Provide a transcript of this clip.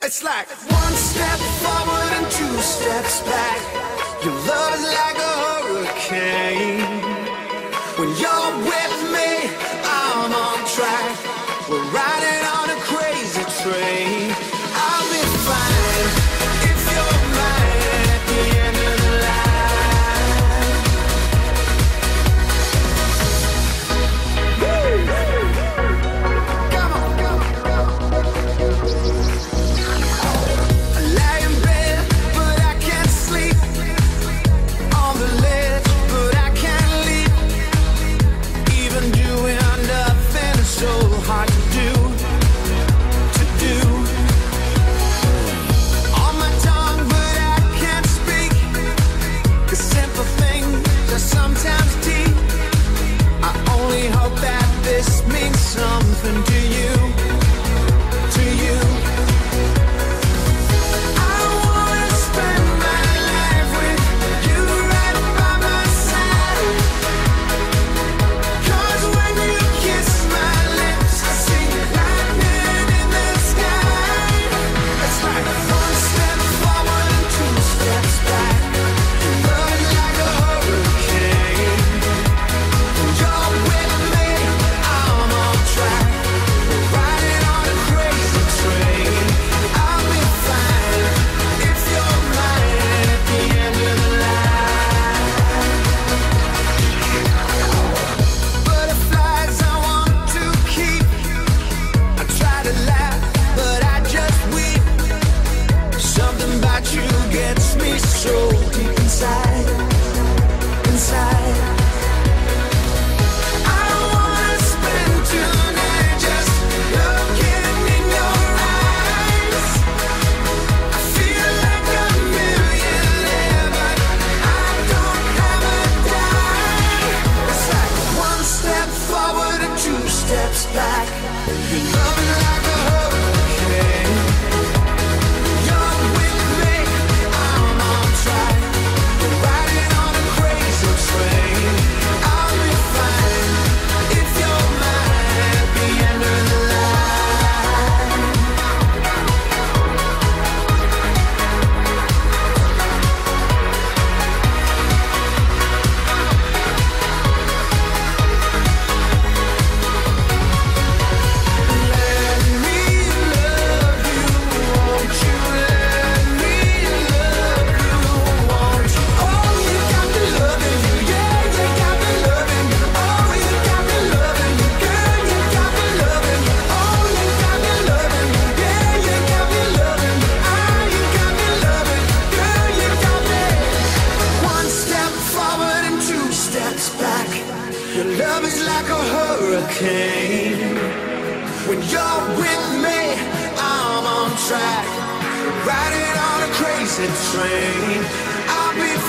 It's like one step forward and two steps back. Your love is like a hurricane. When you're with me, I'm on track. We're riding on a crazy train. I'll be fine if you're mine at the end of the line. Woo! Come on, come on. I lie in bed, but I can't sleep. On the ledge, but I can't leap. Even doing nothing is so hard to do. On my tongue, but I can't speak. 'Cause simple things are sometimes deep. I only hope that this means something to you. To you. I wanna spend my life with you right by my side. 'Cause when you kiss my lips, I see lightning in the sky. It's like one step forward and two steps back. Love is like a hurricane. When you're with me, I'm on track. We're riding on a crazy train. I'll be fine if you're mine at the end of the line. Butterflies I want to keep. I try to laugh, but I just weep. Something about you gets me so deep inside, inside. I wanna spend tonight just looking in your eyes. I feel like a millionaire, but I don't have a dime. It's like one step forward and two steps back. Your love is like a hurricane. You're with me, I'm on track. We're riding on a crazy train. I'll be fine if you're mine at the end of the line. Let me love you, won't you? Let me love you, won't you? Oh, you got me loving you, yeah, you got me loving you. Oh, you got me loving you, girl, you got me loving you. Oh, you got me loving you, yeah, you got me loving you. Ah, you got me loving you, girl, you got me. One step forward and two steps back. Your love is like a hurricane. When you're with me, I'm on track. Riding on a crazy train. I'll be